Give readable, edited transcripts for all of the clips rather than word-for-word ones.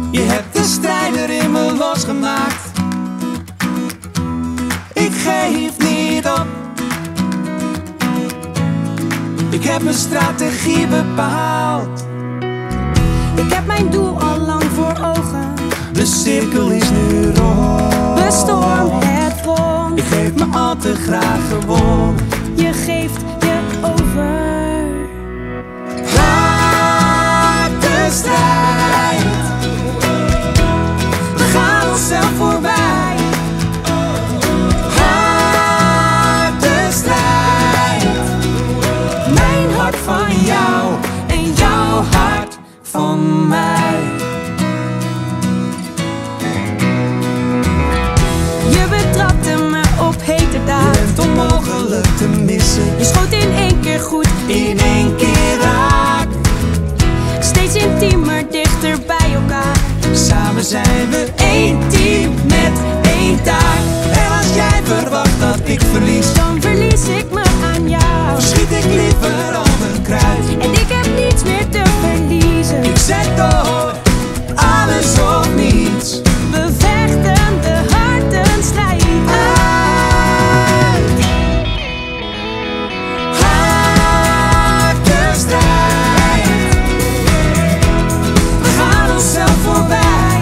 Je hebt de strijder in me losgemaakt. Ik geef niet op. Ik heb mijn strategie bepaald. Ik heb mijn doel al lang voor ogen. De cirkel is nu rond. Bestorm het front. Ik geef me al te graag gewonnen. Je geeft je over. Harde strijd. We gaan onszelf voorbij. Harde strijd. Mijn hart van jou en jouw hart van mij. Je betrapte me op hete daad. Je bent onmogelijk te missen. Je schoot in één keer goed, In één keer raak. steeds intiemer, dichter bij elkaar. Samen zijn we één team met één taak. En als jij verwacht dat ik verlies, Dan verlies ik me aan jou. schiet ik liever al mijn kruid. En ik heb niets meer te verliezen. Ik zet door, alles of niets. We vechten de harde strijd uit. Harde strijd. We gaan onszelf voorbij.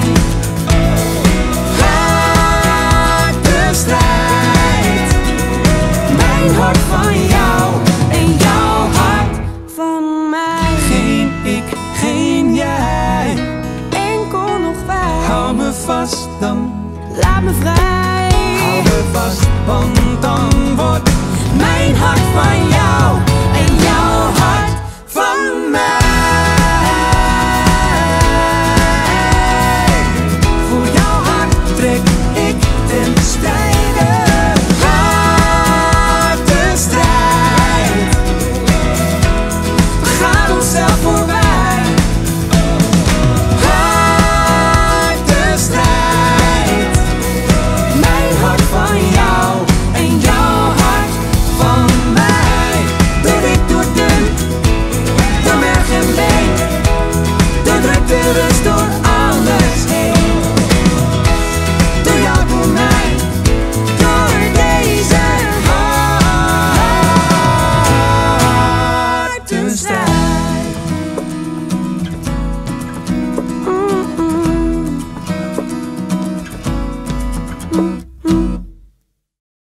Harde strijd. Mijn hart van jou en jouw hart Van mij, geen ik, geen jij. enkel nog wij. Hou me vast dan, Laat me vrij. hou me vast, want dan wordt mijn hart van jou en jouw